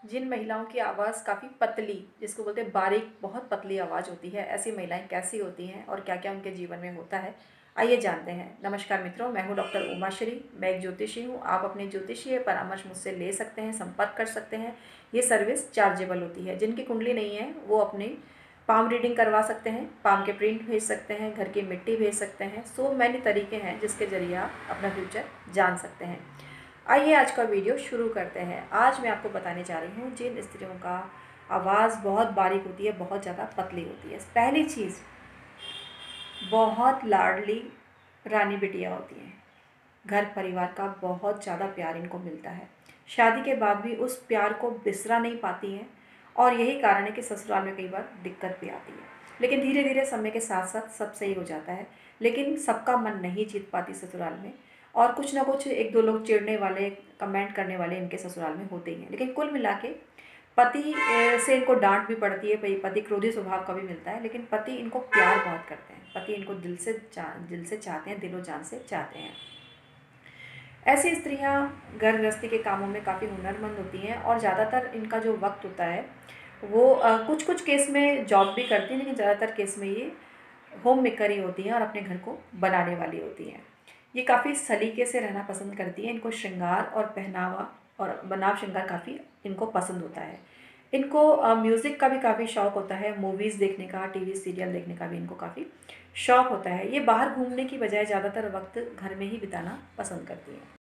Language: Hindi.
जिन महिलाओं की आवाज़ काफ़ी पतली, जिसको बोलते हैं बारीक, बहुत पतली आवाज़ होती है, ऐसी महिलाएं कैसी होती हैं और क्या-क्या उनके जीवन में होता है, आइए जानते हैं। नमस्कार मित्रों, मैं हूं डॉक्टर उमाश्री। मैं एक ज्योतिषी हूं। आप अपने ज्योतिषीय परामर्श मुझसे ले सकते हैं, संपर्क कर सकते हैं। ये सर्विस चार्जेबल होती है। जिनकी कुंडली नहीं है वो अपनी पाम रीडिंग करवा सकते हैं, पाम के प्रिंट भेज सकते हैं, घर की मिट्टी भेज सकते हैं। सो मैनी तरीके हैं जिसके ज़रिए आप अपना फ्यूचर जान सकते हैं। आइए आज का वीडियो शुरू करते हैं। आज मैं आपको बताने जा रही हूँ जिन स्त्रियों का आवाज़ बहुत बारीक होती है, बहुत ज़्यादा पतली होती है। पहली चीज़, बहुत लाडली रानी बिटिया होती हैं। घर परिवार का बहुत ज़्यादा प्यार इनको मिलता है। शादी के बाद भी उस प्यार को बिसरा नहीं पाती हैं और यही कारण है कि ससुराल में कई बार दिक्कत भी आती है। लेकिन धीरे धीरे समय के साथ साथ सब सही हो जाता है। लेकिन सबका मन नहीं जीत पाती ससुराल में, और कुछ ना कुछ एक दो लोग चिढ़ने वाले, कमेंट करने वाले इनके ससुराल में होते ही हैं। लेकिन कुल मिला के पति से इनको डांट भी पड़ती है। पति क्रोधी स्वभाव का भी मिलता है, लेकिन पति इनको प्यार बहुत करते हैं। पति इनको दिल से चाहते हैं, दिलो जान से चाहते हैं। ऐसी स्त्रियां घर गृहस्थी के कामों में काफ़ी हुनरमंद होती हैं और ज़्यादातर इनका जो वक्त होता है वो कुछ कुछ केस में जॉब भी करती हैं, लेकिन ज़्यादातर केस में ये होम मेकर ही होती हैं और अपने घर को बनाने वाली होती हैं। ये काफ़ी सलीके से रहना पसंद करती हैं। इनको श्रृंगार और पहनावा और बनाव श्रृंगार काफ़ी इनको पसंद होता है। इनको म्यूज़िक का भी काफ़ी शौक़ होता है, मूवीज़ देखने का, टीवी सीरियल देखने का भी इनको काफ़ी शौक़ होता है। ये बाहर घूमने की बजाय ज़्यादातर वक्त घर में ही बिताना पसंद करती हैं।